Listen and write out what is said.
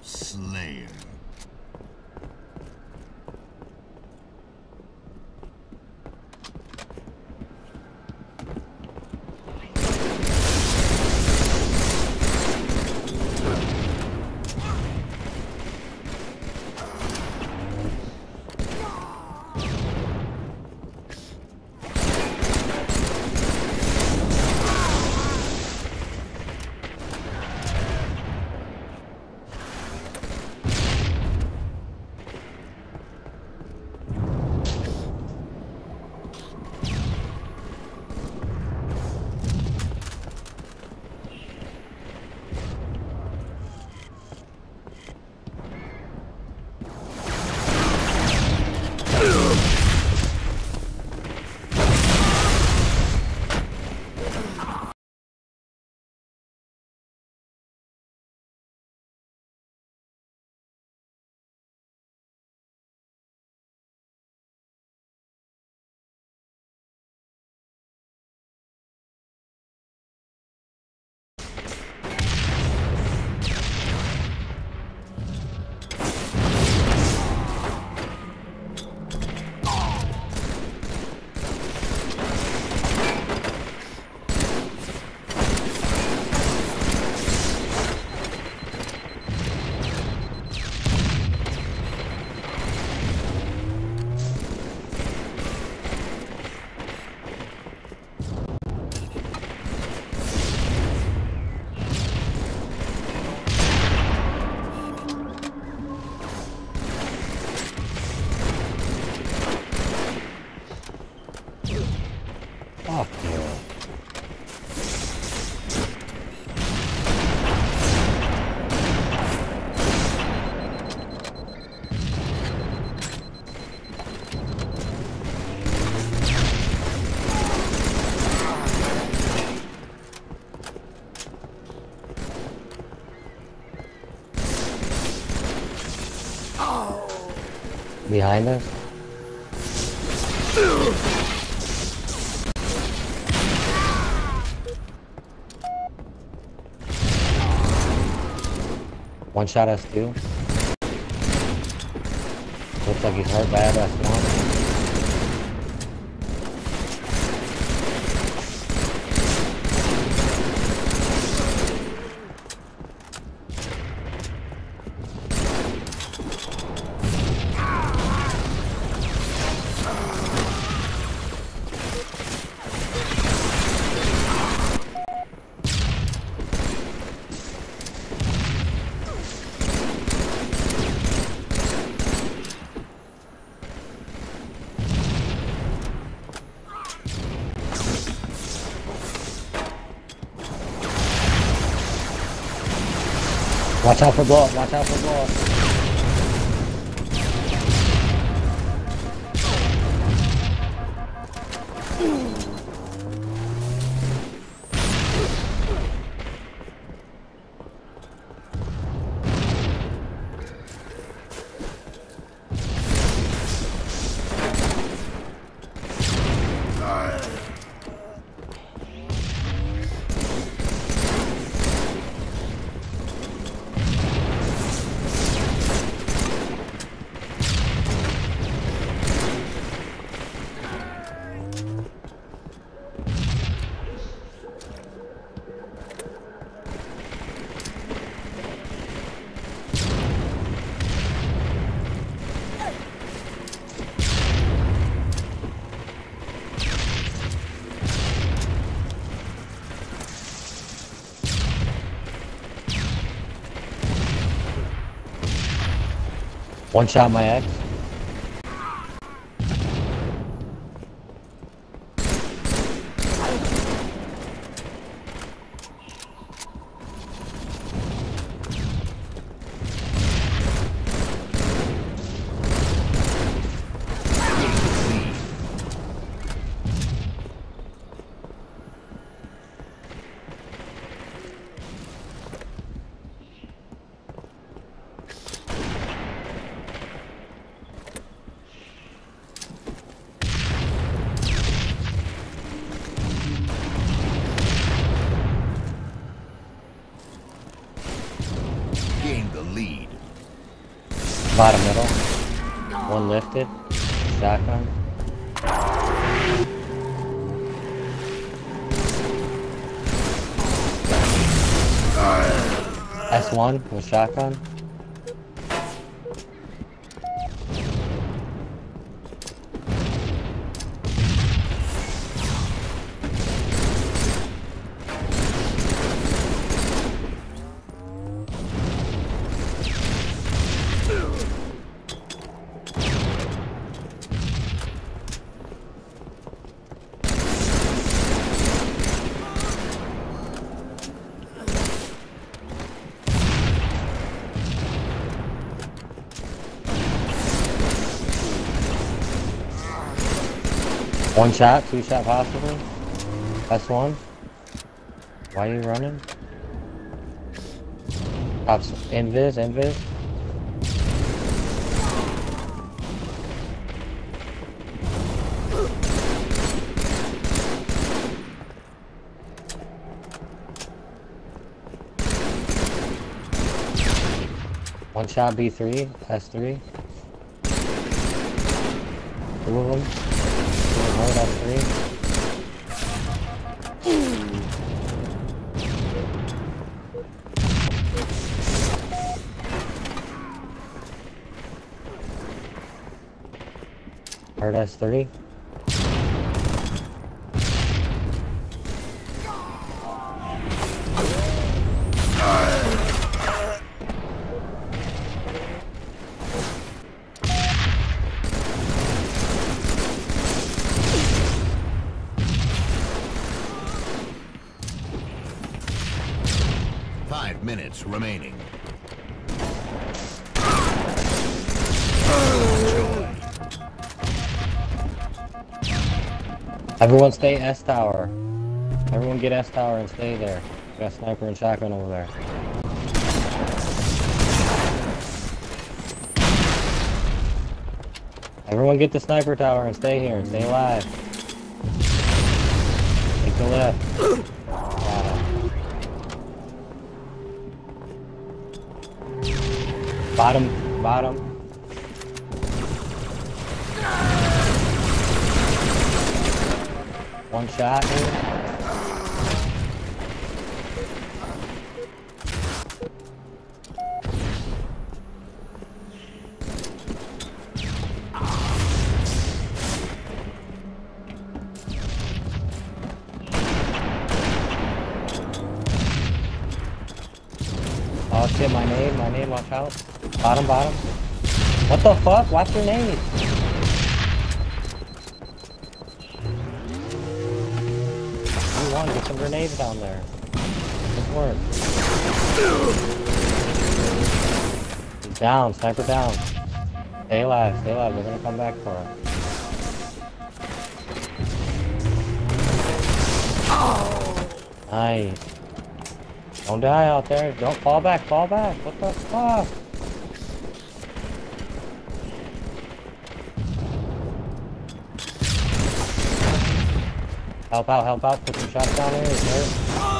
Slayer. Fuck you. Behind us? One shot us too. Looks like he's hurt bad. That's one. Watch out for blow up, watch out for blow up. One shot my ex. Bottom middle. One lifted. Shotgun. S1 with shotgun. One shot, two shot possibly. S1. Why are you running? Pops invis, invis. One shot B3, S3. Two of them. Oh, that's three. Hard S3. Minutes remaining. Everyone stay S tower. Everyone get S tower and stay there. We got sniper and shotgun over there. Everyone get the sniper tower and stay here and stay alive. Take the left. Bottom, bottom. One shot here. Oh shit, my name, watch out. Bottom, bottom. What the fuck? Watch your name. You won, get some grenades down there. Good work. He's down, sniper down. Stay alive, they're gonna come back for us. Nice. Don't die out there. Don't fall back, fall back. What the fuck? Help out, help out. Put some shots down there.